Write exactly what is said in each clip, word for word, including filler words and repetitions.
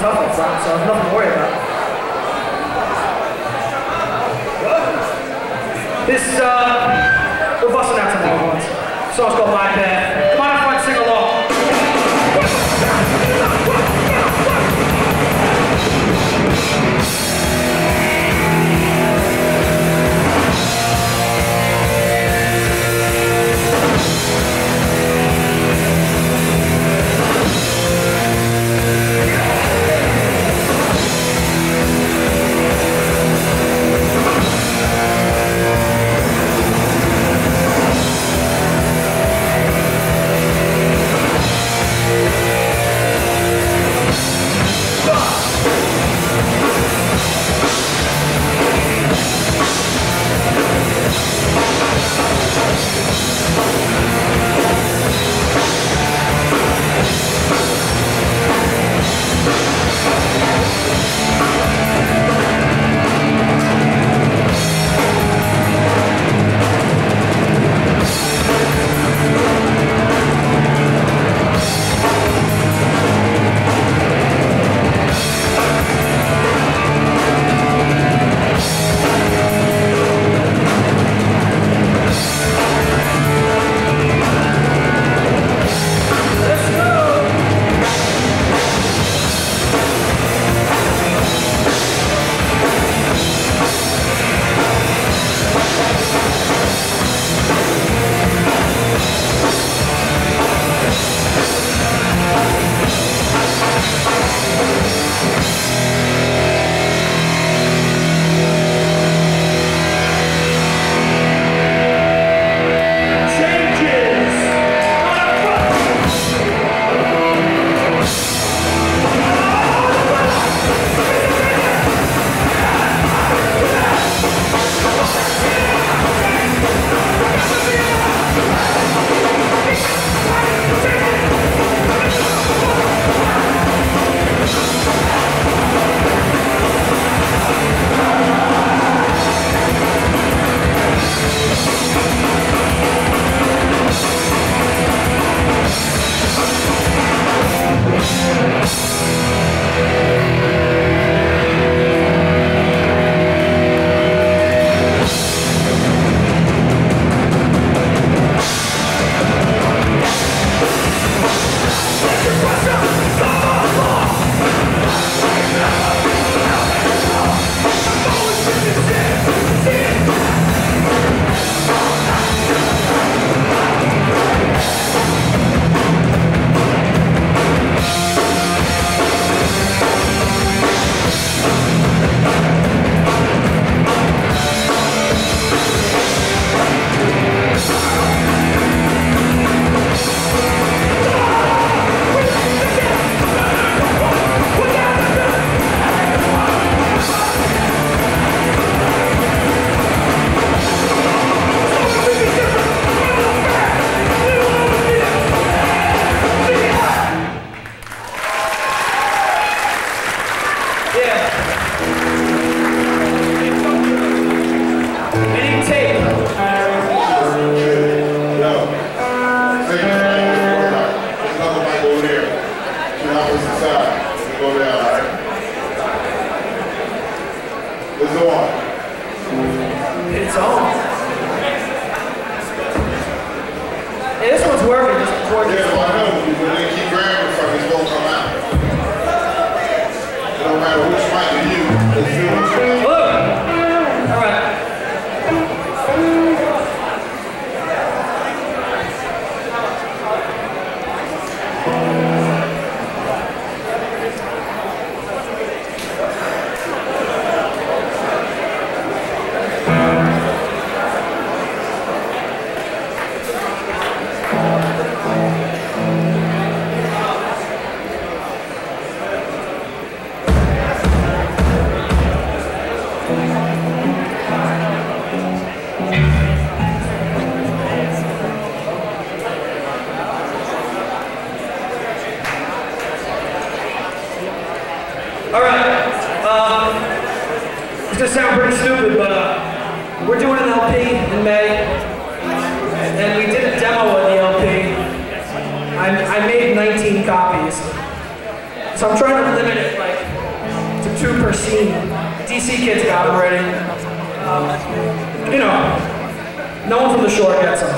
tough up front, so nothing to worry about. This, uh, we're busting out some other ones. The song's called My Path. Come on up front, sing along. It's on. Hey, this one's working just before Yeah, well, I know. When they keep grabbing from it's going to come out. No matter which mic you use, it's still going to come out. Look. All right. It's gonna sound pretty stupid, but uh, we're doing an L P in May, and we did a demo of the L P. I, I made nineteen copies, so I'm trying to limit it, like, two per scene. D C kids got them already. Um, you know, no one from the shore gets them.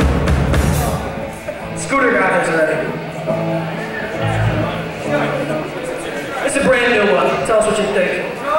Scooter got his already. It's a brand new one. Tell us what you think.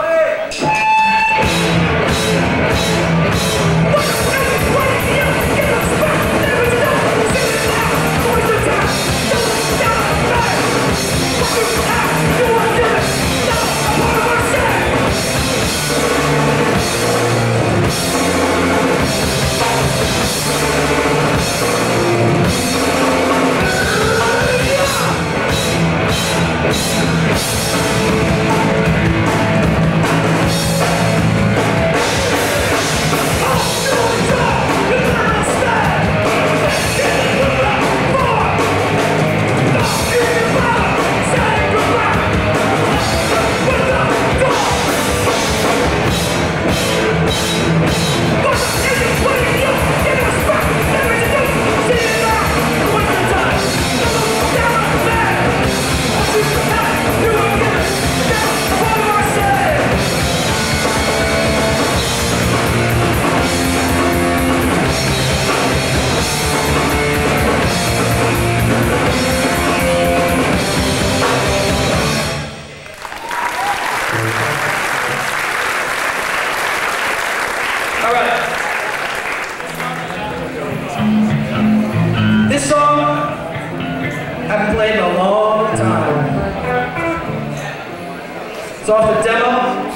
It's off the demo.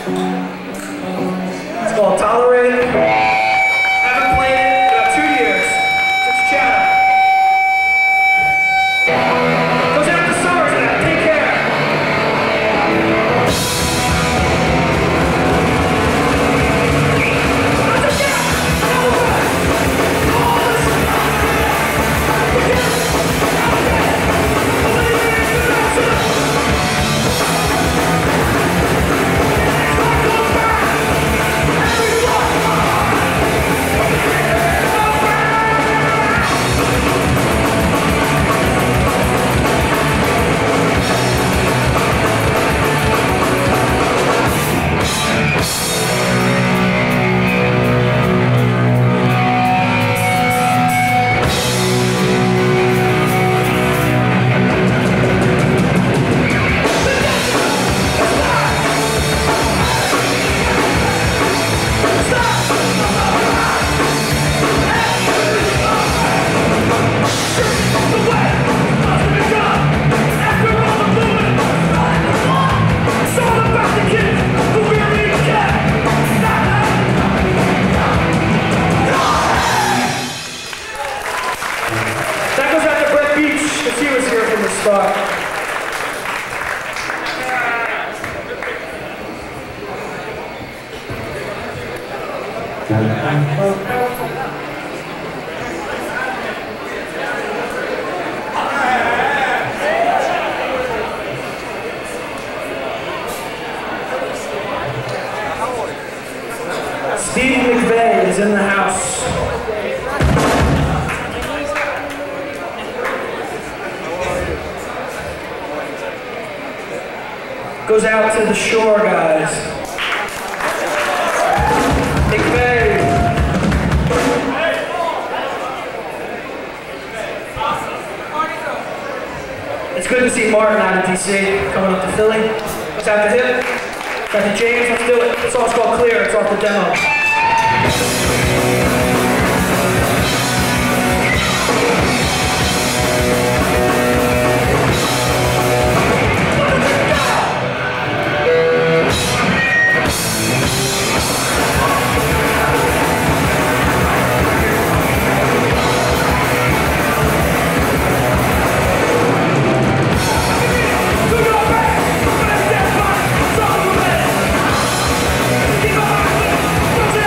It's called Tolerate. Haven't played it in about two years. Just chat. Goes out to Summers now. Take care. Steve McVeigh is in the house. Goes out to the shore guys. McVeigh. It's good to see Martin out of D C coming up to Philly. Goes out to him. Got to James, let's do it. This song's called Clear, it's off the demo. Keep on!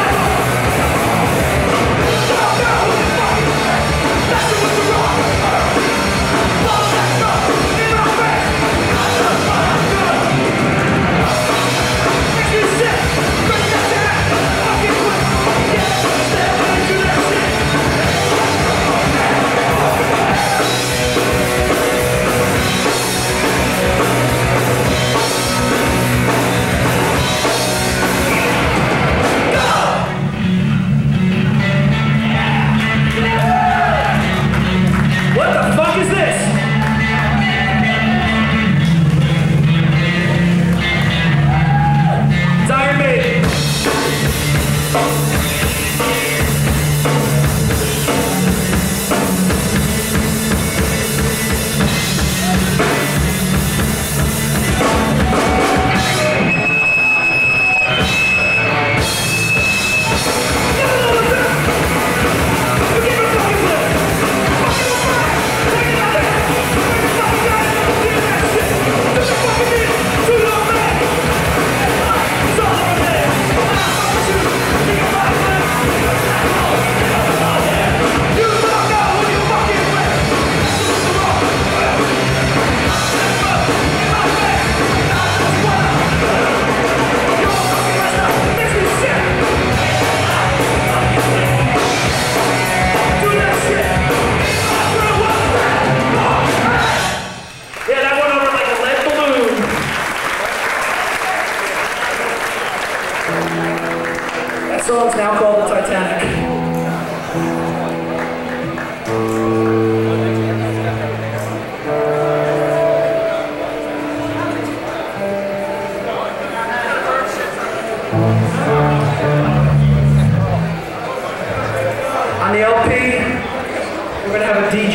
J.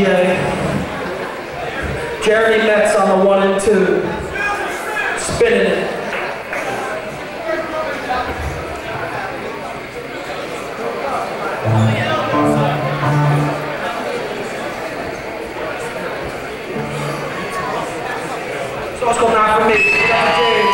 Jeremy Metz on the one and two. Spinning it. So it's called Not For Me. That's James.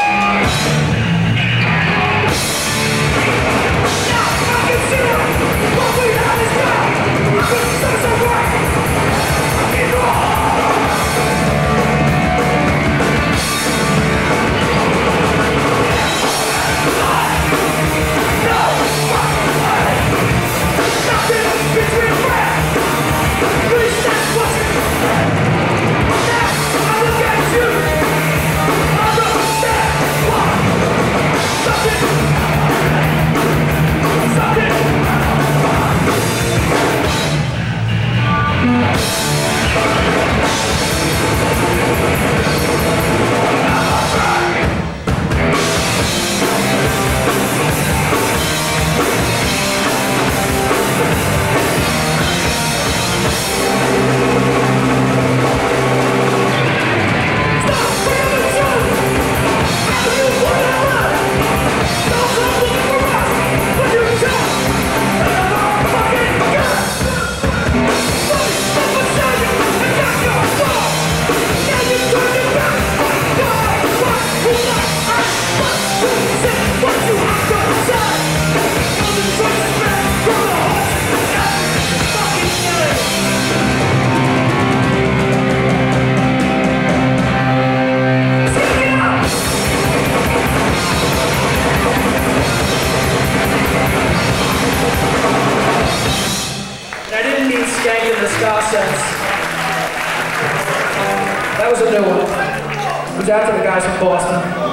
That was a new one. It was out to the guys from Boston.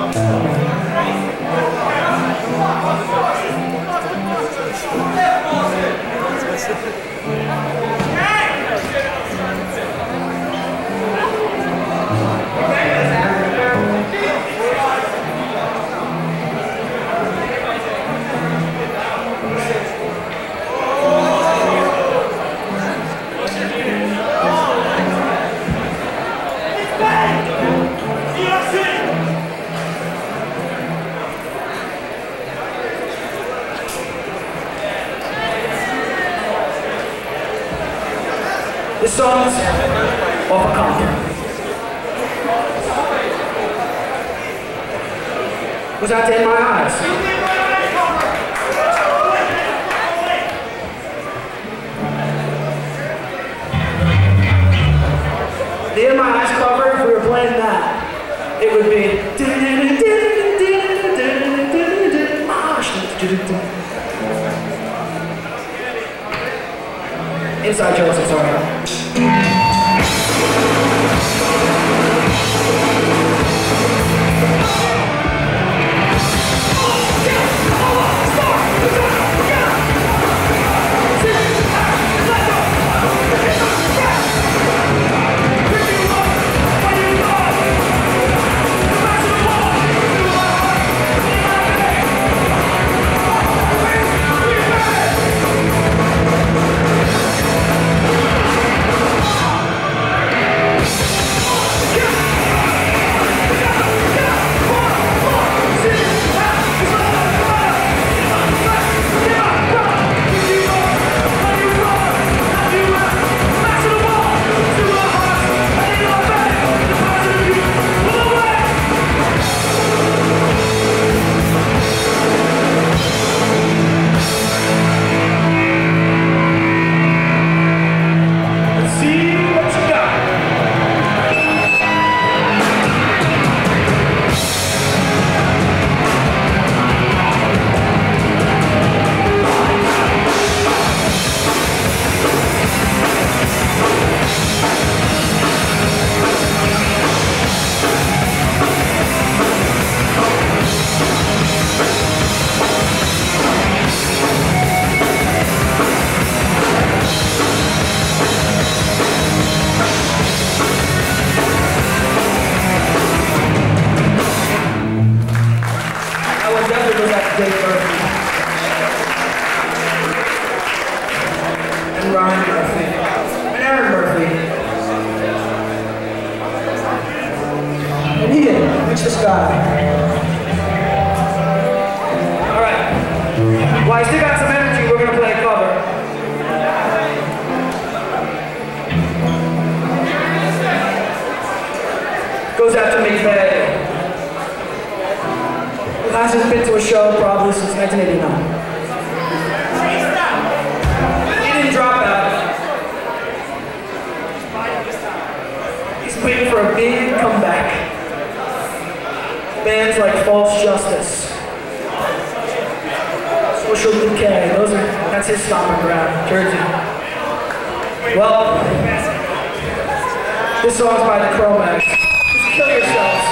This song's off a Compton. Was out to In My Eyes. The In My Eyes cover, if we were playing that, it would be inside jokes, I'm sorry. And Ryan Murphy. And Aaron Murphy. style. Alright. Well, I still got some energy, we're gonna play a cover. Goes out to McVeigh. Who hasn't been to a show probably since nineteen eighty-nine. He didn't drop out. He's waiting for a big comeback. Bands like False Justice, Social Decay, those are, that's his stomping ground, Jersey. Well, this song's by the Cro-Mags. Just kill yourselves.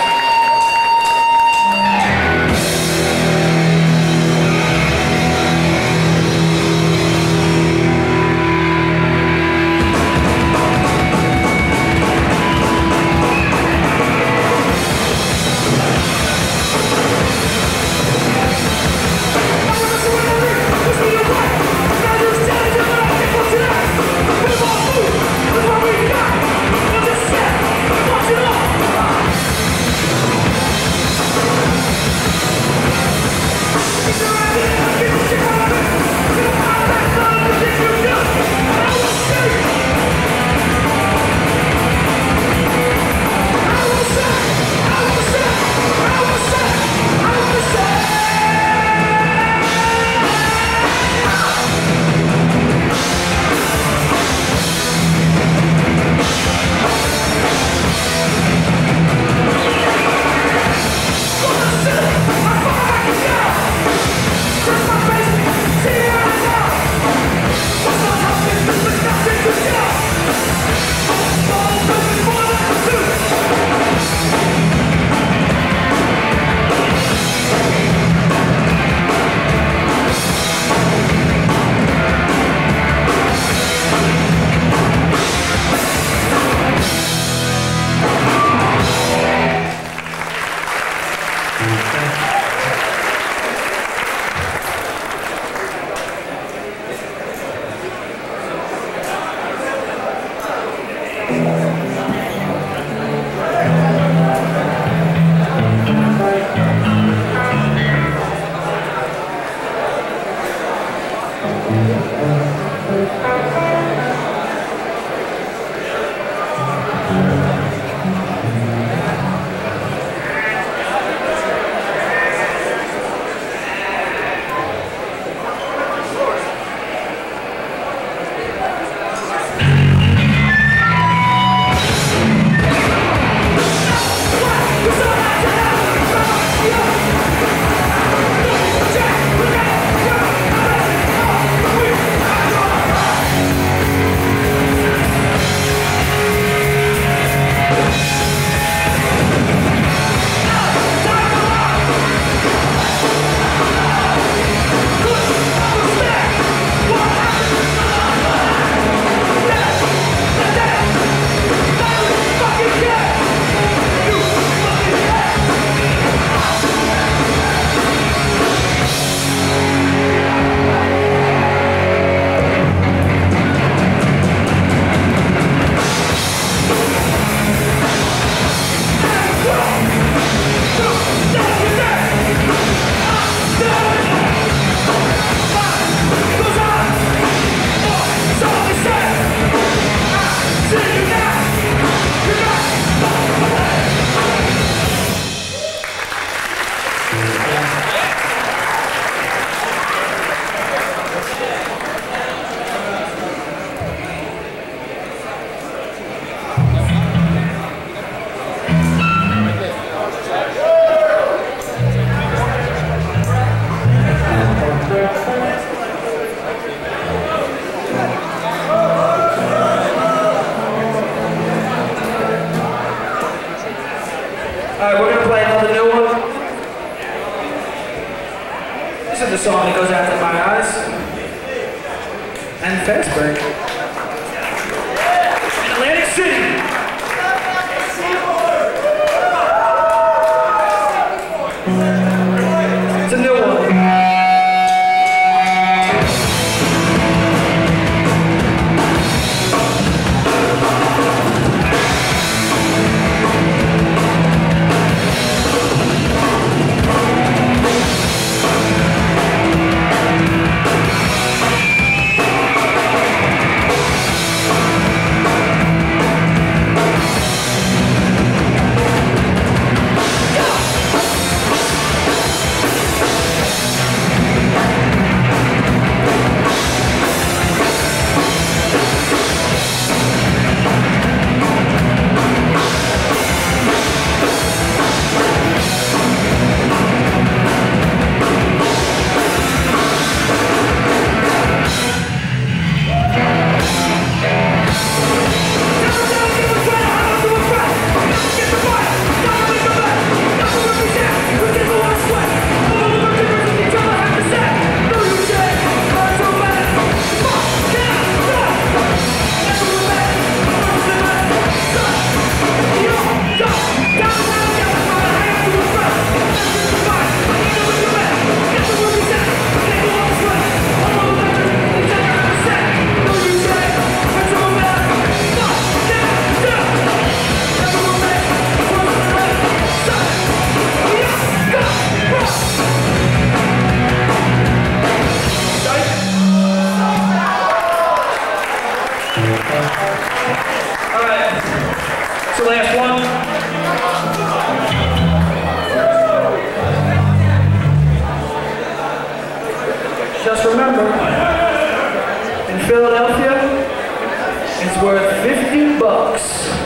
Alright, we're gonna play another new one. This is the song that goes out to My Eyes and Fastburg. Atlantic City. It's a new one. All right, it's the last one. Just remember, in Philadelphia, it's worth fifty bucks.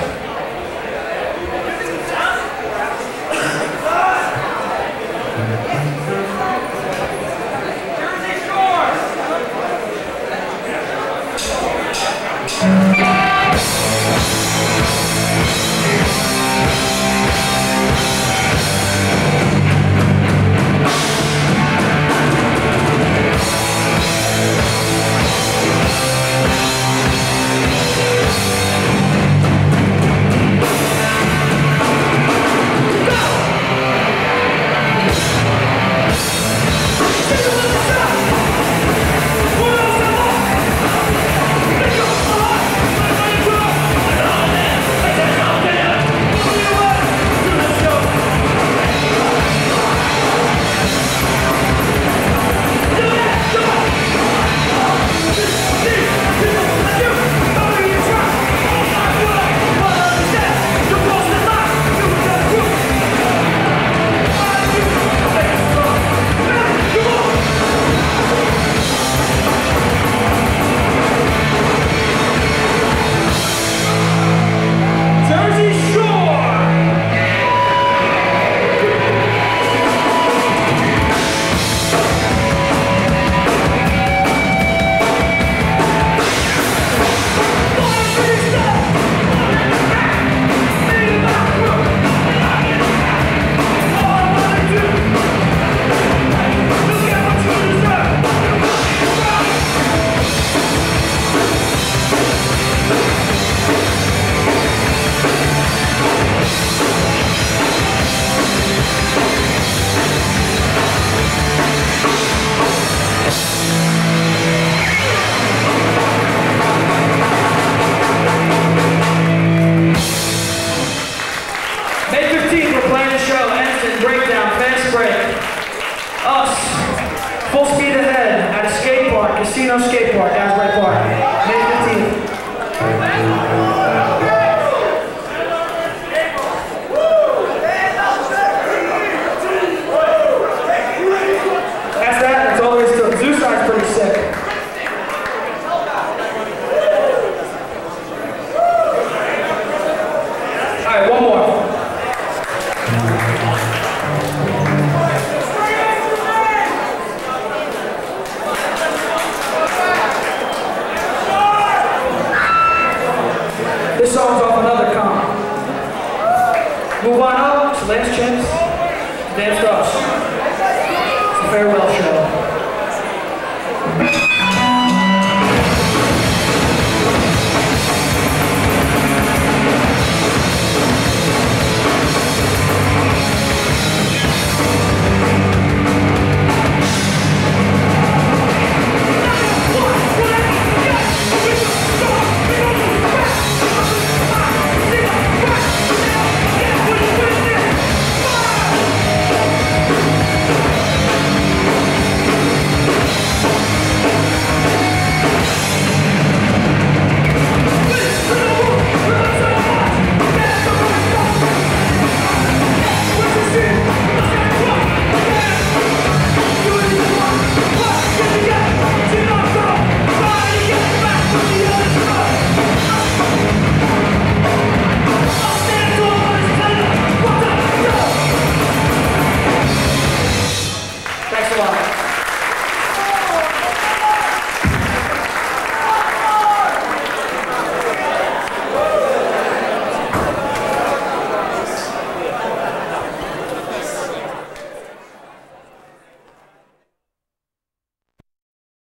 Full speed ahead at a skate park, Casino Skate Park, Asbury Park, May fifteenth. That's that, that's all there is to it. Zuside's pretty sick. Alright, one more. This song's off another comp. Move on up, it's the last chance to dance to us. It's a farewell show.